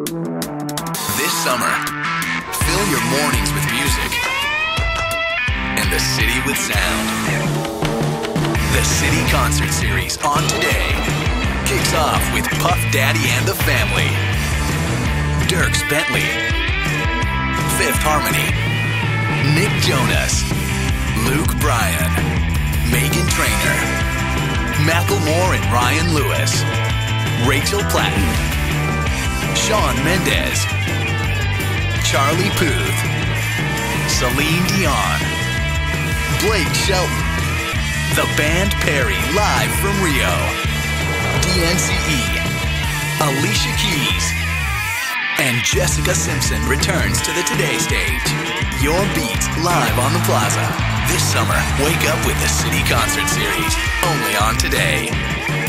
This summer, fill your mornings with music and the city with sound. The Citi Concert Series on Today kicks off with Puff Daddy and the Family, Dierks Bentley, Fifth Harmony, Nick Jonas, Luke Bryan, Meghan Trainor, Macklemore and Ryan Lewis, Rachel Platten, Shawn Mendes, Charlie Puth, Celine Dion, Blake Shelton, The Band Perry live from Rio, DNCE, Alicia Keys, and Jessica Simpson returns to the Today stage. Your beats live on the Plaza. This summer, wake up with the Citi Concert Series, only on Today.